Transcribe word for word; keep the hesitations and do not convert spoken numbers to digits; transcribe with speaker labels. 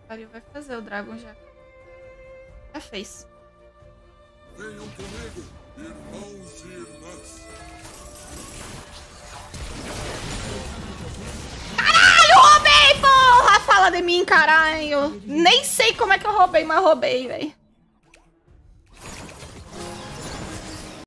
Speaker 1: pariu, vai fazer o Dragon já. Já fez.
Speaker 2: Venham comigo, irmãos e irmãs.
Speaker 1: Caralho, roubei, porra! Fala de mim, caralho. Nem sei como é que eu roubei, mas roubei, velho.